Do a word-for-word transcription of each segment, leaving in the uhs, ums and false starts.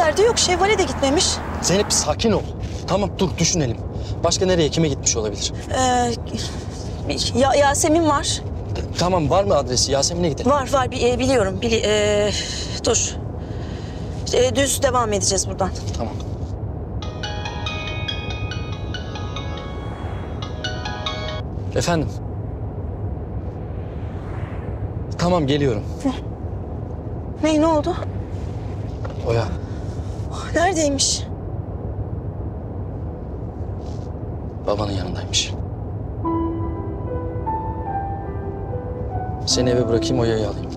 Ferdi yok, Şevval'e de gitmemiş. Zeynep sakin ol. Tamam dur düşünelim. Başka nereye, kime gitmiş olabilir? Ee, ya, Yasemin var. Tamam, var mı adresi? Yasemin'e gidelim. Var var e, biliyorum. Bili, e, dur. E, düz devam edeceğiz buradan. Tamam. Efendim? Tamam, geliyorum. Ne? Ne, ne oldu? Oya. Neredeymiş? Babanın yanındaymış. Seni eve bırakayım, Oya'yı alayım.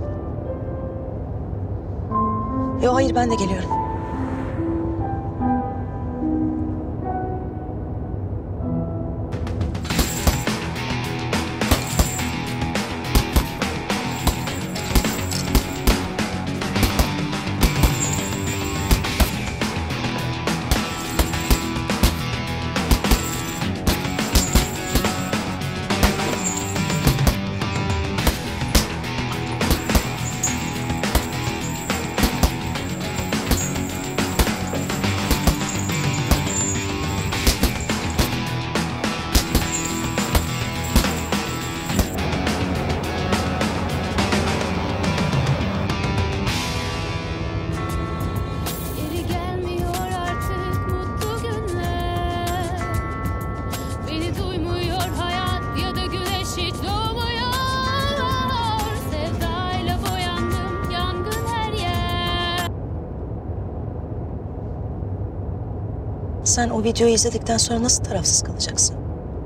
Yok hayır, ben de geliyorum. Sen o videoyu izledikten sonra nasıl tarafsız kalacaksın?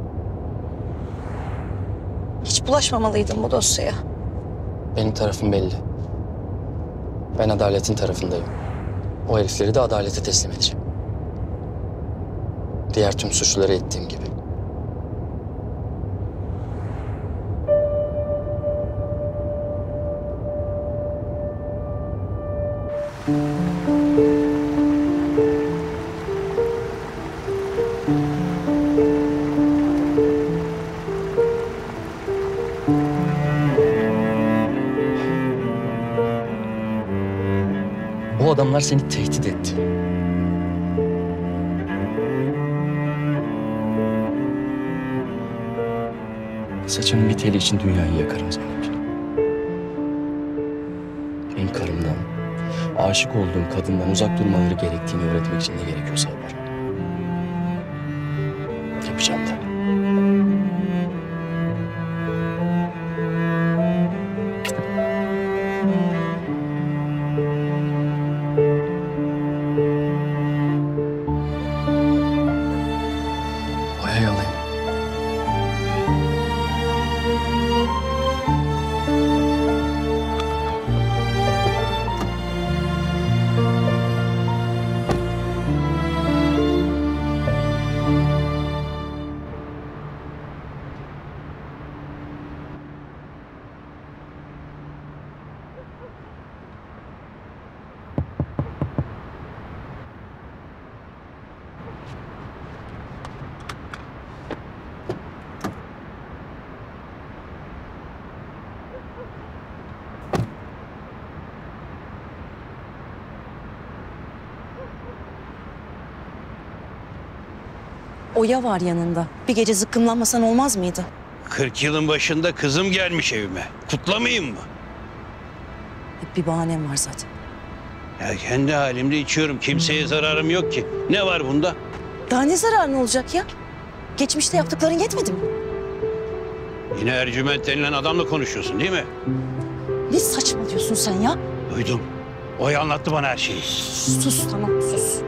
Hiç bulaşmamalıydın bu dosyaya. Benim tarafım belli. Ben adaletin tarafındayım. O herifleri de adalete teslim edeceğim. Diğer tüm suçluları ettiğim gibi. Bu adamlar seni tehdit etti. Saçının bir teli için dünyayı yakarım Zeynep. Benim karımdan, aşık olduğum kadından uzak durmaları gerektiğini öğretmek için ne gerekiyorsa yaparım. Yapacağım da. Oya'yı alayım. Oya var yanında. Bir gece zıkkımlanmasan olmaz mıydı? Kırk yılın başında kızım gelmiş evime. Kutlamayayım mı? Hep bir bahanem var zaten. Ya kendi halimde içiyorum. Kimseye zararım yok ki. Ne var bunda? Daha ne zararın olacak ya? Geçmişte yaptıkların yetmedi mi? Yine Ercüment denilen adamla konuşuyorsun değil mi? Ne saçmalıyorsun sen ya? Duydum. Oya anlattı bana her şeyi. Sus tamam sus.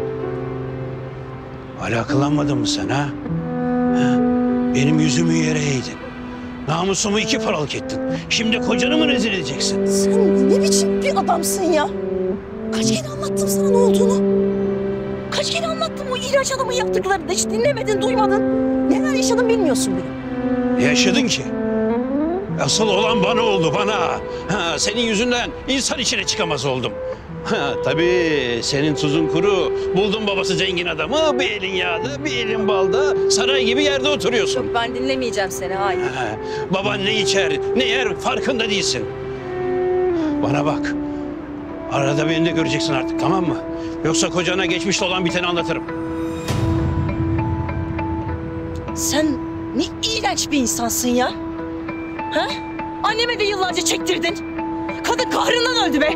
Alakalanmadın mı sen ha? ha? Benim yüzümü yere eğdin. Namusumu iki paralık ettin. Şimdi kocanı mı rezil edeceksin? Sen ne biçim bir adamsın ya? Kaç kere anlattım sana ne olduğunu? Kaç kere anlattım o ilaç adamın yaptıklarını da hiç dinlemedin, duymadın. Neler yaşadın bilmiyorsun bile. Yaşadın ki. Asıl olan bana oldu, bana. Ha, senin yüzünden insan içine çıkamaz oldum. Ha, tabii senin tuzun kuru. Buldun babası zengin adamı, bir elin yağda, bir elin balda, saray gibi yerde oturuyorsun. Yok ben dinlemeyeceğim seni, hayır. Ha, baban ne içer, ne yer farkında değilsin. Bana bak, arada beni de göreceksin artık, tamam mı? Yoksa kocana geçmişte olan biteni anlatırım. Sen ne iğrenç bir insansın ya. Ha? Anneme de yıllarca çektirdin. Kadın kahrından öldü be.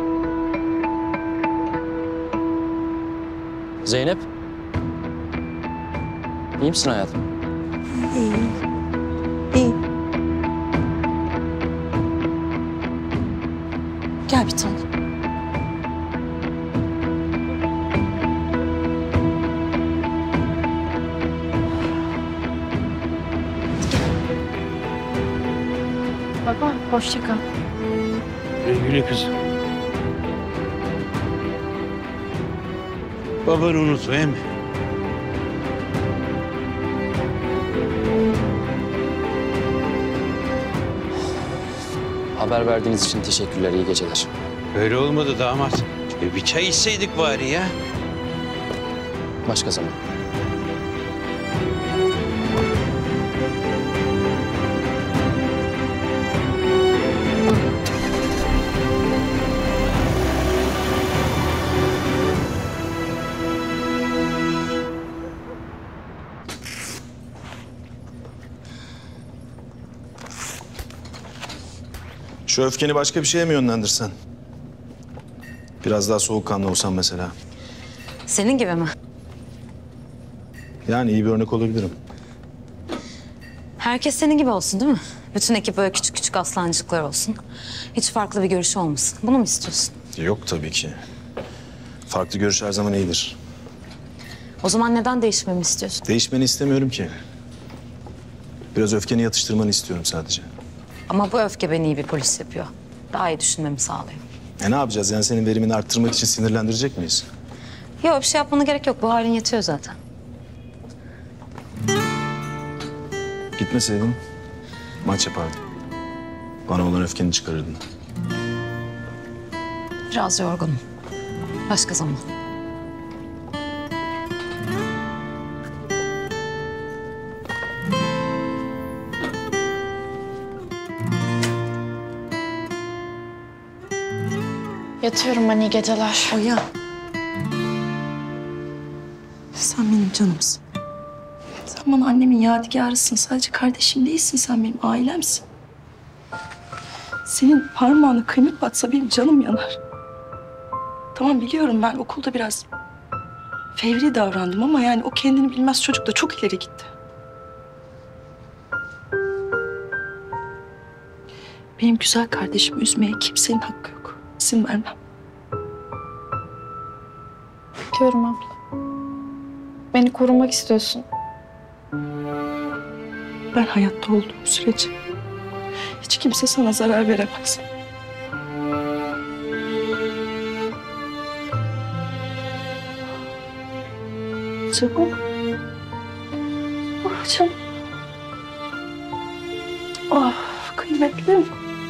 Zeynep. İyi misin hayatım? İyi. İyi. Gel bir tane. Baba, hoşça kal. Güle kızım. Babanı unutma değil mi? Haber verdiğiniz için teşekkürler, iyi geceler. Öyle olmadı damat. E, bir çay içseydik bari ya. Başka zaman. Şu öfkeni başka bir şeye mi yönlendirsen? Biraz daha soğukkanlı olsan mesela. Senin gibi mi? Yani iyi bir örnek olabilirim. Herkes senin gibi olsun değil mi? Bütün ekip böyle küçük küçük aslancıklar olsun. Hiç farklı bir görüşü olmasın. Bunu mu istiyorsun? Yok tabii ki. Farklı görüş her zaman iyidir. O zaman neden değişmemi istiyorsun? Değişmeni istemiyorum ki. Biraz öfkeni yatıştırmanı istiyorum sadece. Ama bu öfke beni iyi bir polis yapıyor. Daha iyi düşünmemi sağlıyor. E ne yapacağız? Yani senin verimini arttırmak için sinirlendirecek miyiz? Yok bir şey yapmana gerek yok. Bu halin yetiyor zaten. Gitmeseydin maç yapardın. Bana olan öfkeni çıkarırdın. Biraz yorgunum. Başka zaman. Yatıyorum ben, iyi geceler. Oya. Sen benim canımsın. Sen bana annemin yadigarısın. Sadece kardeşim değilsin, sen benim ailemsin. Senin parmağına kıymık batsa benim canım yanar. Tamam biliyorum ben okulda biraz fevri davrandım ama yani o kendini bilmez çocuk da çok ileri gitti. Benim güzel kardeşimi üzmeye kimsenin hakkı yok. İzin vermem. Biliyorum abla. Beni korumak istiyorsun. Ben hayatta olduğum sürece hiç kimse sana zarar veremez. Canım. Ah canım. Ah kıymetlim.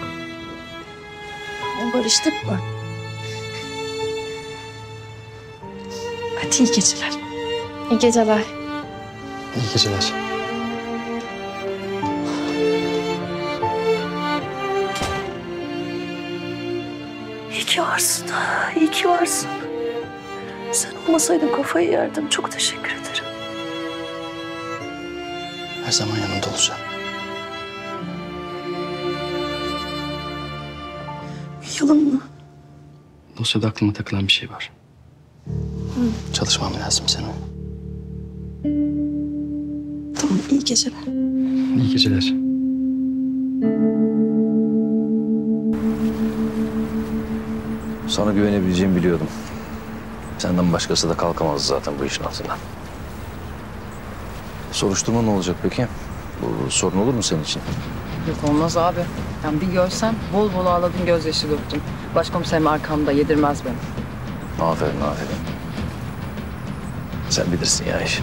Barıştık mı? Hadi iyi geceler. İyi geceler. İyi geceler. İyi ki varsın. İyi ki varsın. Sen olmasaydın kafayı yerdim. Çok teşekkür ederim. Her zaman yanında olacağım. Yalan mı? Dosyada aklıma takılan bir şey var. Hı. Çalışmam lazım senin. Tamam, iyi geceler. İyi geceler. Sana güvenebileceğimi biliyordum. Senden başkası da kalkamazdı zaten bu işin altından. Soruşturma ne olacak peki? Bu sorun olur mu senin için? Yok olmaz abi. Yani bir görsem bol bol ağladım, gözyaşı döktüm. Başkomiserim arkamda, yedirmez beni. Aferin, aferin. Sen bilirsin ya işini.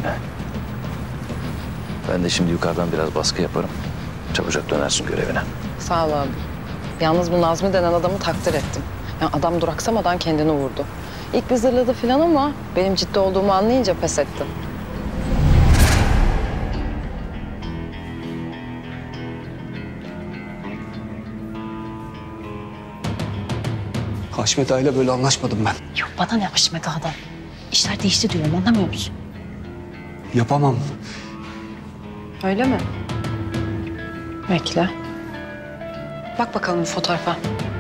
Ben de şimdi yukarıdan biraz baskı yaparım. Çabucak dönersin görevine. Sağ ol abi. Yalnız bu Nazmi denen adamı takdir ettim. Yani adam duraksamadan kendini vurdu. İlk bir zırladı falan ama benim ciddi olduğumu anlayınca pes ettim. Haşmet Ağa'yla böyle anlaşmadım ben. Yok bana ne Haşmet Ağa'dan. İşler değişti diyorum, anlamıyor musun? Yapamam. Öyle mi? Bekle. Bak bakalım bu fotoğrafa.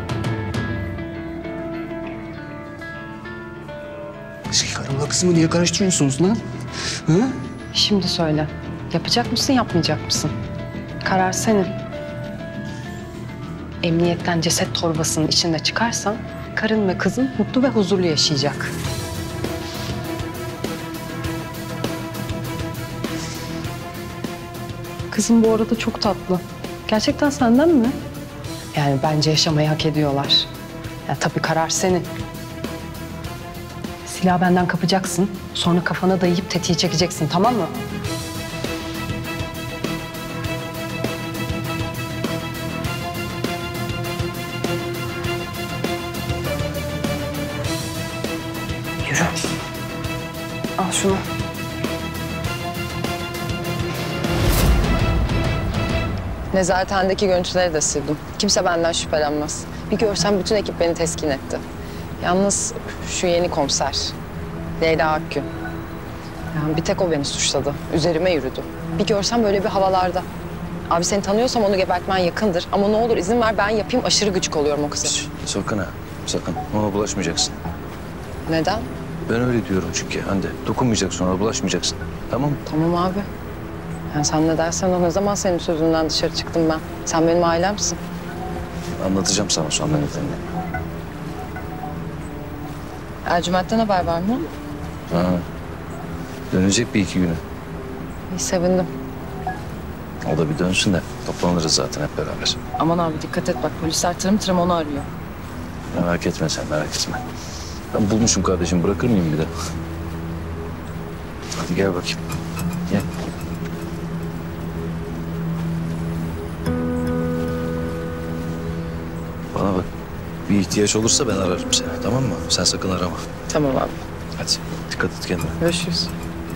Siz karımla kızımı niye karıştırıyorsunuz lan? Hı? Şimdi söyle. Yapacak mısın, yapmayacak mısın? Karar senin. Emniyetten ceset torbasının içinde çıkarsan karın ve kızın mutlu ve huzurlu yaşayacak. Kızım bu arada çok tatlı. Gerçekten senden mi? Yani bence yaşamayı hak ediyorlar. Ya tabii karar senin. Silahı benden kapacaksın. Sonra kafana dayayıp tetiği çekeceksin, tamam mı? Yürü. Al şunu. Nezarethanedeki görüntüleri de sildim. Kimse benden şüphelenmez. Bir görsem bütün ekip beni teskin etti. Yalnız şu yeni komiser, Leyla Akgün. Yani bir tek o beni suçladı. Üzerime yürüdü. Bir görsem böyle bir havalarda. Abi seni tanıyorsam onu gebertmen yakındır. Ama ne olur izin ver ben yapayım, aşırı gıcık oluyorum o kıza. Şş, sakın ha, sakın. Ona bulaşmayacaksın. Neden? Ben öyle diyorum çünkü Hande. Dokunmayacaksın, ona bulaşmayacaksın. Tamam mı? Tamam abi. Yani sen ne dersen o, ne zaman senin sözünden dışarı çıktım ben? Sen benim ailemsin. Anlatacağım sana sonra nedenini. Ercüment'ten haber var mı? Ha. Dönecek bir iki güne. İyi, sevindim. O da bir dönsün de toplanırız zaten hep beraber. Aman abi dikkat et bak, polisler tırım tırım onu arıyor. Merak etme sen, merak etme. Ben bulmuşum kardeşim, bırakır mıyım bir de? Hadi gel bakayım. Gel. Bana bak, bir ihtiyaç olursa ben ararım seni, tamam mı? Sen sakın arama. Tamam abi. Hadi, dikkat et kendine. Görüşürüz.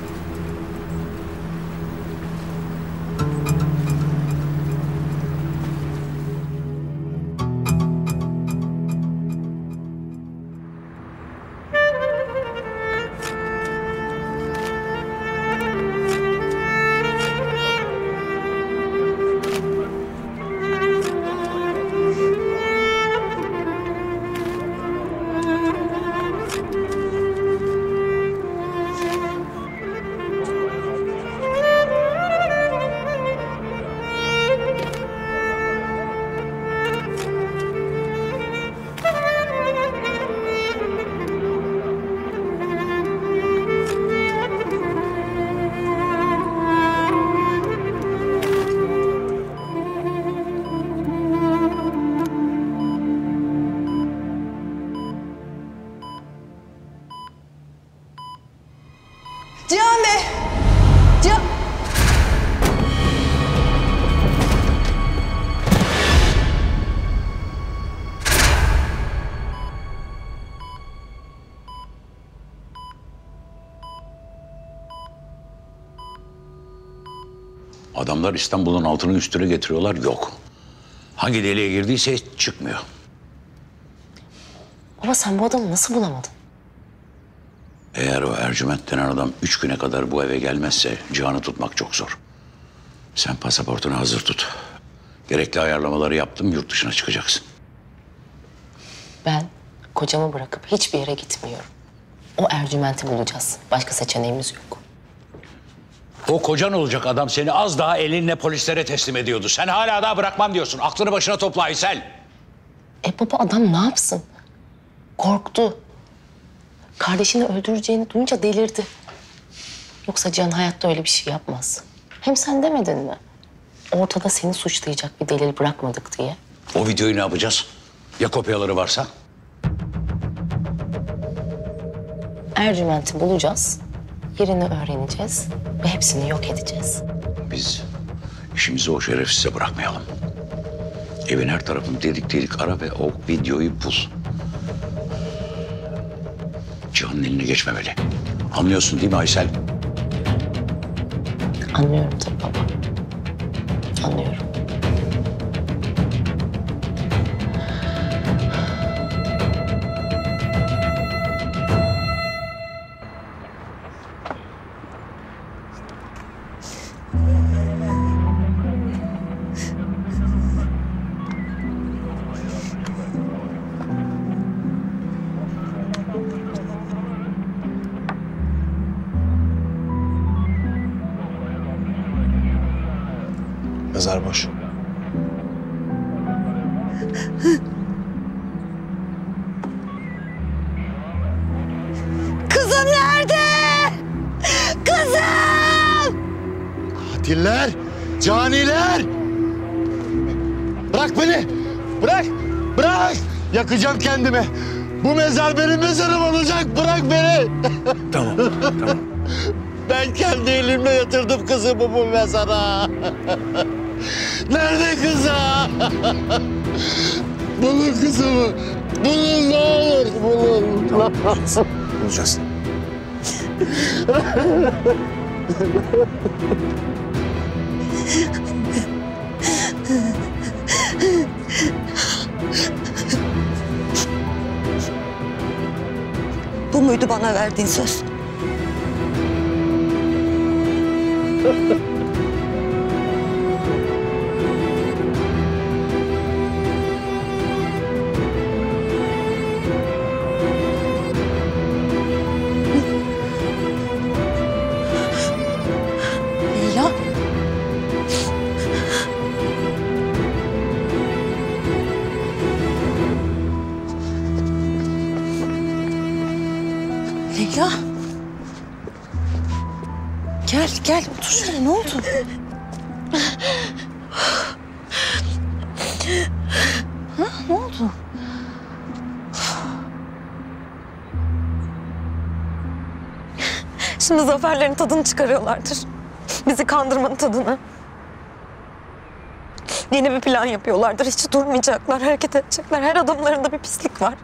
Cihan Bey! Cihan... Adamlar İstanbul'un altını üstüne getiriyorlar, yok. Hangi deliğe girdiyse çıkmıyor. Baba sen bu adamı nasıl bulamadın? Eğer o Ercüment denen adam üç güne kadar bu eve gelmezse Cihan'ı tutmak çok zor. Sen pasaportunu hazır tut. Gerekli ayarlamaları yaptım, yurt dışına çıkacaksın. Ben kocamı bırakıp hiçbir yere gitmiyorum. O Ercüment'i bulacağız. Başka seçeneğimiz yok. O kocan olacak adam seni az daha elinle polislere teslim ediyordu. Sen hala daha bırakmam diyorsun. Aklını başına topla Aysel. E baba adam ne yapsın? Korktu. Kardeşini öldüreceğini duyunca delirdi. Yoksa Cihan hayatta öyle bir şey yapmaz. Hem sen demedin mi? Ortada seni suçlayacak bir delil bırakmadık diye. O videoyu ne yapacağız? Ya kopyaları varsa? Ercüment'i bulacağız. Yerini öğreneceğiz ve hepsini yok edeceğiz. Biz işimizi o şerefsize bırakmayalım. Evin her tarafını delik delik ara ve o videoyu bul. Cihan'ın eline geçmemeli. Anlıyorsun değil mi Aysel? Anlıyorum tabii baba. Anlıyorum. Mezar boş. Kızım nerede? Kızım! Katiller, caniler! Bırak beni! Bırak! Bırak! Yakacağım kendimi. Bu mezar benim mezarım olacak. Bırak beni! Tamam, tamam. Ben kendi elimle yatırdım kızımı bu mezara. Nerede kızım? Bulun kızımı. Bulun ne olur. Bulun. Bulacağız. Bu muydu bana verdiğin söz? Leyla. Leyla. Gel, gel. Otur şöyle. Ne oldu? Ha, ne oldu? Şimdi zaferlerin tadını çıkarıyorlardır. Bizi kandırmanın tadını. Yeni bir plan yapıyorlardır. Hiç durmayacaklar, hareket edecekler. Her adımlarında bir pislik var.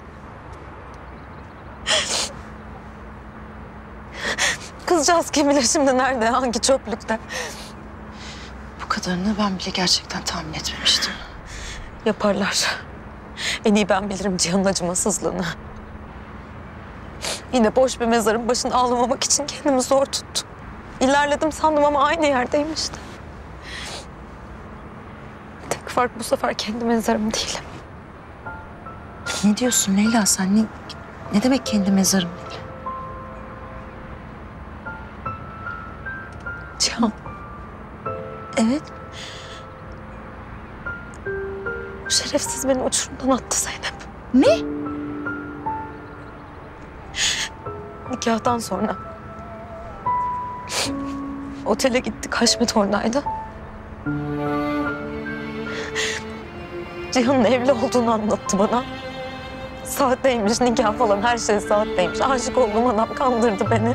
Kızcağız kim bilir şimdi nerede, hangi çöplükte. Bu kadarını ben bile gerçekten tahmin etmemiştim. Yaparlar. En iyi ben bilirim Cihan'ın acımasızlığını. Yine boş bir mezarın başında ağlamamak için kendimi zor tuttum. İlerledim sandım ama aynı yerdeyim işte. Tek fark bu sefer kendi mezarım değil. Ne diyorsun Leyla sen? Ne, ne demek kendi mezarım değil? Cihan. Evet. O şerefsiz beni uçurumdan attı Zeynep. Ne? Nikahtan sonra. Otele gittik, Haşmet oradaydı. Cihan'ın evli olduğunu anlattı bana. Saatteymiş, nikah falan her şey saatteymiş. Aşık olduğum adam kandırdı beni.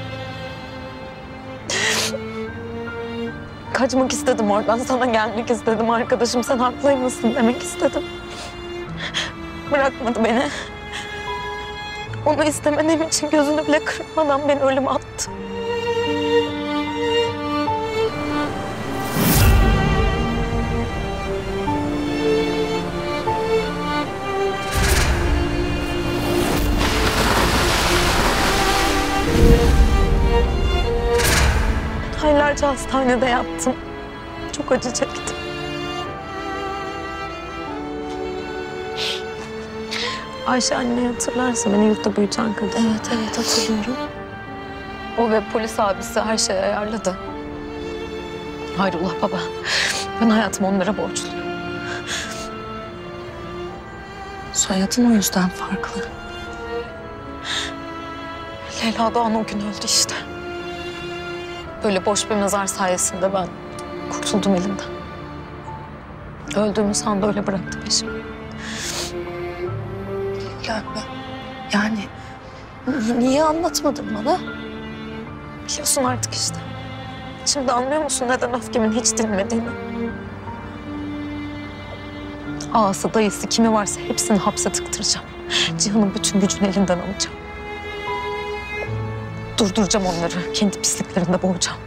Kaçmak istedim oradan, sana gelmek istedim. Arkadaşım sen haklıymışsın demek istedim. Bırakmadı beni. Onu istemediğim için gözünü bile kırpmadan beni ölüme attı. Aylarca hastanede yattım. Çok acı çektim. Ayşe anne hatırlarsa beni yurtta büyüten kadın. Evet, evet hatırlıyorum. O ve polis abisi her şeyi ayarladı. Hayrullah baba. Ben hayatımı onlara borçluyum. Soyadın o yüzden farklı. Leyla Doğan o gün öldü işte. Böyle boş bir mezar sayesinde ben kurtuldum elinden. Öldüğümü sandı öyle bıraktı peşimi. Ya ben, yani niye anlatmadın bana? Biliyorsun artık işte. Şimdi anlıyor musun neden öfkemin hiç dinmediğini? Ağası, dayısı, kimi varsa hepsini hapse tıktıracağım. Cihan'ın bütün gücünü elinden alacağım. Durduracağım onları, kendi pisliklerinde boğacağım.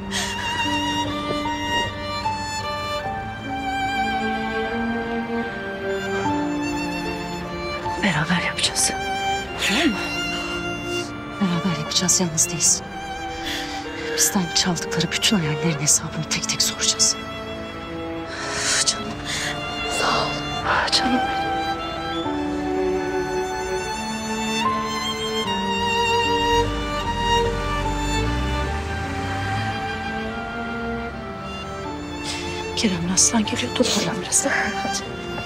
Beraber yapacağız. Tamam mı? Beraber yapacağız, yalnız değilsin. Bizden çaldıkları bütün hayallerin hesabını tek tek soracağız. Canım. Sağ ol. Canım benim. Kerem'le Aslan geliyor. Toparlan biraz. Hadi.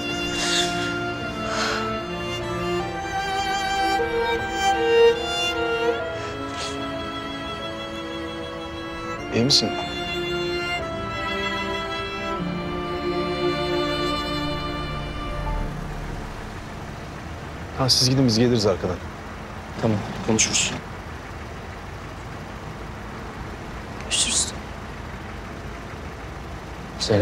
İyi misin? Ha siz gidin biz geliriz arkadan. Tamam, konuşuruz. Görüşürüz. Zeynep.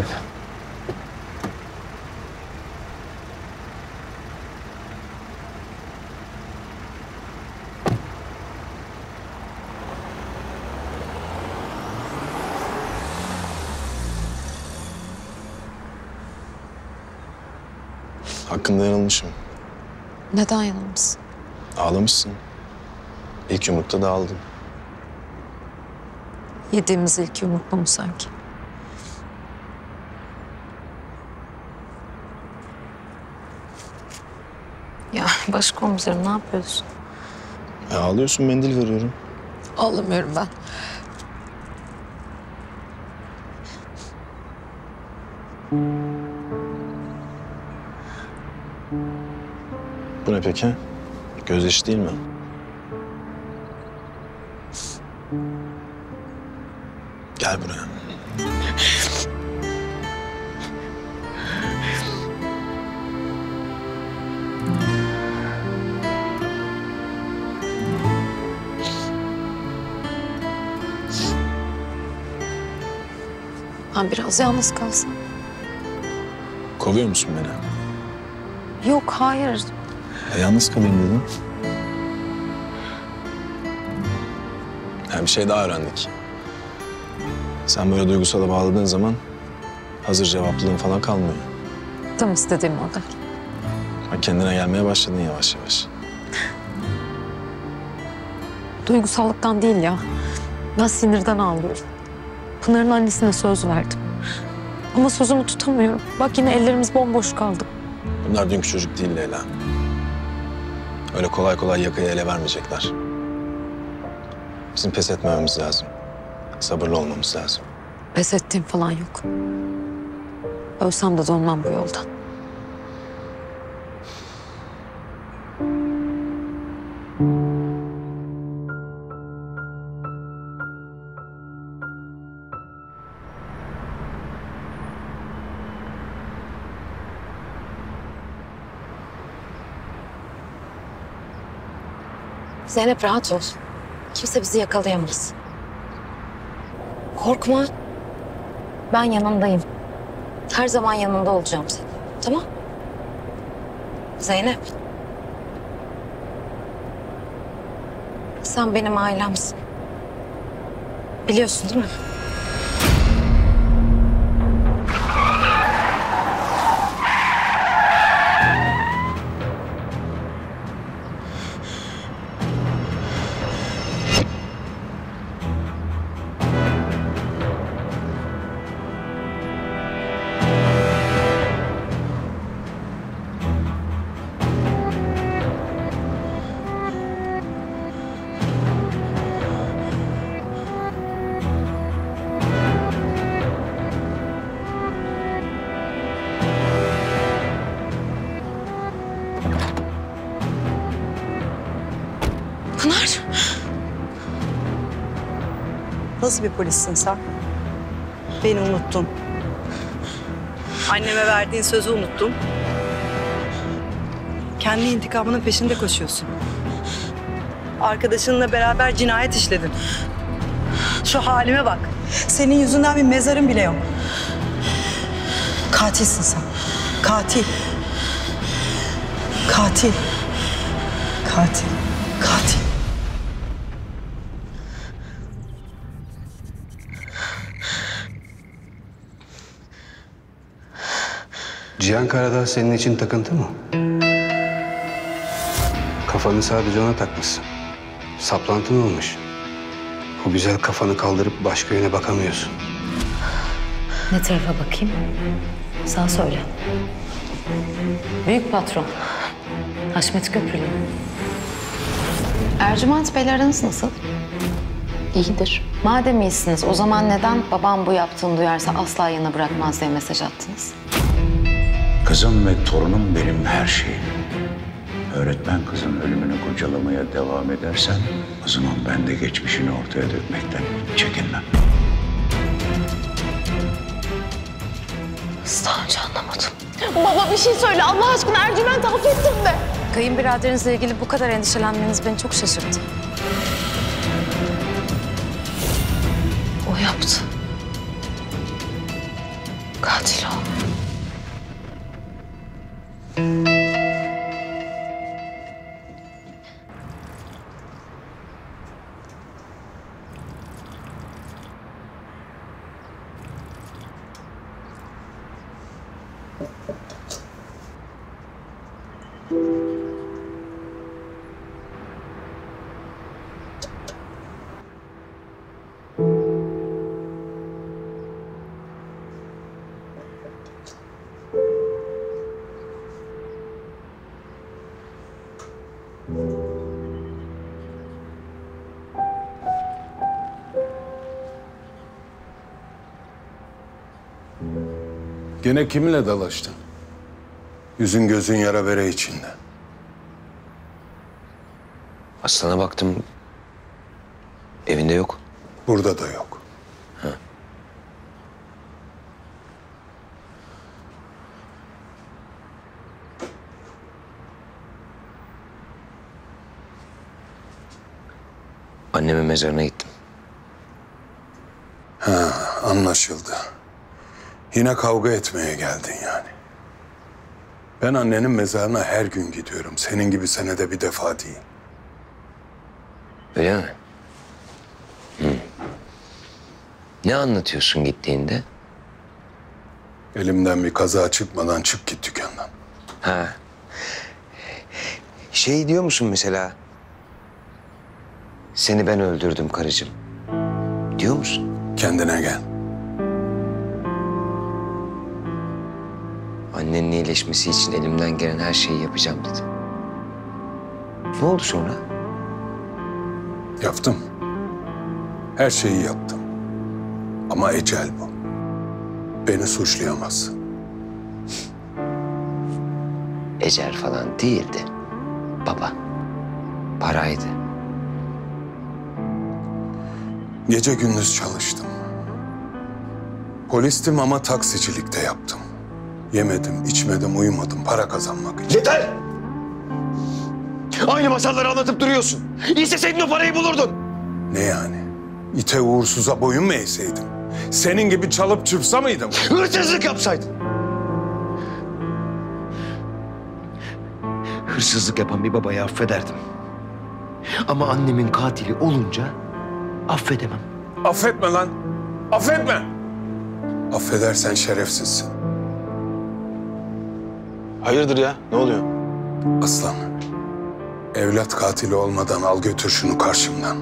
Hakkında yanılmışım. Neden yanılmışsın? Ağlamışsın. İlk yumrukta da ağladın. Yediğimiz ilk yumrukta mı sanki? Ya başkomiserim ne yapıyorsun? E, ağlıyorsun, mendil veriyorum. Ağlamıyorum ben. Bu ne peki? Gözyaşı değil mi? Gel buraya. Ben biraz yalnız kalsam. Kovuyor musun beni? Yok, hayır. E, yalnız kalayım dedim. Ya bir şey daha öğrendik. Sen böyle duygusala bağladığın zaman hazır cevaplılığın falan kalmıyor. Tam istediğim model. Bak kendine gelmeye başladın yavaş yavaş. Duygusallıktan değil ya. Ben sinirden ağlıyorum. Pınar'ın annesine söz verdim. Ama sözümü tutamıyorum. Bak yine ellerimiz bomboş kaldı. Bunlar dünkü çocuk değil Leyla. Öyle kolay kolay yakayı ele vermeyecekler. Bizim pes etmememiz lazım. Sabırlı olmamız lazım. Pes ettiğim falan yok. Ölsem de dönmem bu yoldan. Zeynep rahat ol. Kimse bizi yakalayamaz. Korkma. Ben yanındayım. Her zaman yanında olacağım senin. Tamam? Zeynep. Sen benim ailemsin. Biliyorsun değil mi? Pınar. Nasıl bir polissin sen? Beni unuttun. Anneme verdiğin sözü unuttun. Kendi intikamının peşinde koşuyorsun. Arkadaşınla beraber cinayet işledin. Şu halime bak. Senin yüzünden bir mezarın bile yok. Katilsin sen. Katil. Katil. Katil. Katil. Cihan Karadağ senin için takıntı mı? Kafanı sadece ona takmışsın. Saplantı mı olmuş? O güzel kafanı kaldırıp başka yöne bakamıyorsun. Ne tarafa bakayım? Sen söyle. Büyük patron. Haşmet Köprülü. Ercüment Bey'le aranız nasıl? İyidir. Madem iyisiniz, o zaman neden babam bu yaptığını duyarsa asla yana bırakmaz diye mesaj attınız? Kızım ve torunum benim her şeyim. Öğretmen kızın ölümünü kurcalamaya devam edersen o zaman ben de geçmişini ortaya dökmekten çekinmem. Daha önce anlamadım. Baba bir şey söyle Allah aşkına, Ercüment'i affettim de. Kayınbiraderinizle ilgili bu kadar endişelenmeniz beni çok şaşırttı. O yaptı. Katil o. Gene kiminle dalaştın? Yüzün gözün yara bere içinde. Aslan'a baktım. Evinde yok. Burada da yok. Ha. Annemin mezarına gittim. Ha, anlaşıldı. Yine kavga etmeye geldin yani. Ben annenin mezarına her gün gidiyorum. Senin gibi senede bir defa değil. Öyle mi? Hı. Ne anlatıyorsun gittiğinde? Elimden bir kaza çıkmadan çık git dükkandan. Ha. Şey diyor musun mesela? Seni ben öldürdüm karıcığım. Diyor musun? Kendine gel. Annenin iyileşmesi için elimden gelen her şeyi yapacağım dedim. Ne oldu sonra? Yaptım. Her şeyi yaptım. Ama ecel bu. Beni suçlayamazsın. Ecel falan değildi. Baba. Paraydı. Gece gündüz çalıştım. Polistim ama taksicilik de yaptım. Yemedim, içmedim, uyumadım para kazanmak için. Yeter! Aynı masalları anlatıp duruyorsun. İsteseydin o parayı bulurdun. Ne yani? İte uğursuza boyun mu eğseydim? Senin gibi çalıp çırpsa mıydım? Hırsızlık yapsaydın. Hırsızlık yapan bir babayı affederdim. Ama annemin katili olunca affedemem. Affetme lan. Affetme. Affedersen şerefsizsin. Hayırdır ya? Ne oluyor? Aslan, evlat katili olmadan al götür şunu karşımdan.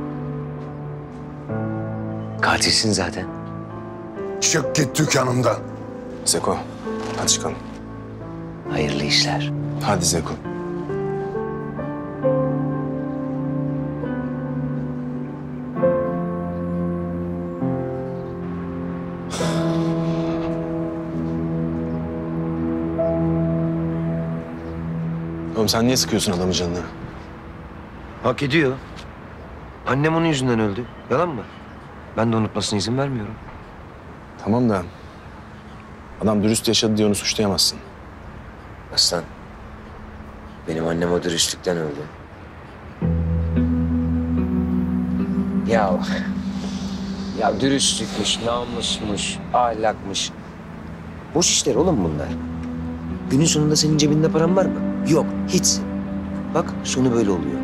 Katilsin zaten. Çık git dükkanımdan. Zeko, hadi çıkalım. Hayırlı işler. Hadi Zeko. Oğlum sen niye sıkıyorsun adamın canını? Hak ediyor. Annem onun yüzünden öldü. Yalan mı? Ben de unutmasına izin vermiyorum. Tamam da adam dürüst yaşadı diye onu suçlayamazsın. Aslan, benim annem o dürüstlükten öldü. Ya, ya dürüstlükmüş, namusmuş, ahlakmış. Boş işler oğlum bunlar. Günün sonunda senin cebinde paran var mı? Yok, hiçsin. Bak sonu böyle oluyor.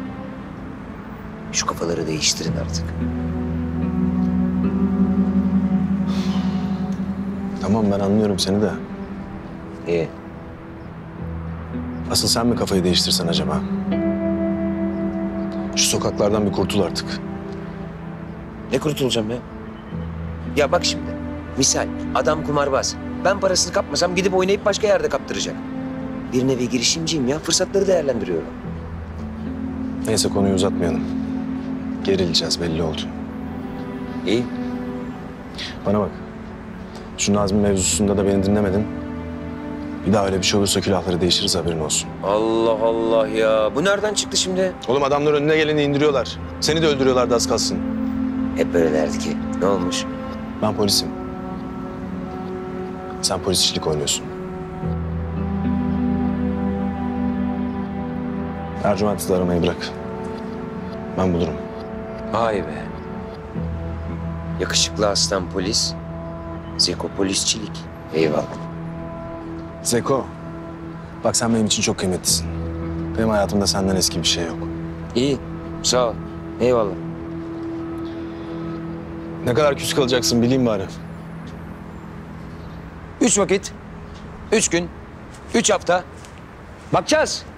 Şu kafaları değiştirin artık. Tamam ben anlıyorum seni de. İyi. Asıl sen mi kafayı değiştirsen acaba? Şu sokaklardan bir kurtul artık. Ne kurtulacağım ya? Ya bak şimdi, misal adam kumarbaz. Ben parasını kapmasam gidip oynayıp başka yerde kaptıracak. Bir nevi girişimciyim ya, fırsatları değerlendiriyorum. Neyse konuyu uzatmayalım. Gerileceğiz belli oldu. İyi. Bana bak. Şu Nazmi mevzusunda da beni dinlemedin. Bir daha öyle bir şey olursa külahları değişiriz, haberin olsun. Allah Allah ya. Bu nereden çıktı şimdi? Oğlum adamlar önüne geleni indiriyorlar. Seni de öldürüyorlardı az kalsın. Hep böyle derdi ki. Ne olmuş? Ben polisim. Sen polisçilik oynuyorsun. Ercüment'i de aramayı bırak. Ben bulurum. Vay be. Yakışıklı aslan polis. Zeko polisçilik. Eyvallah. Zeko, bak sen benim için çok kıymetlisin. Benim hayatımda senden eski bir şey yok. İyi, sağ ol. Eyvallah. Ne kadar küs kalacaksın bileyim bari. Üç vakit, üç gün, üç hafta. Bakacağız.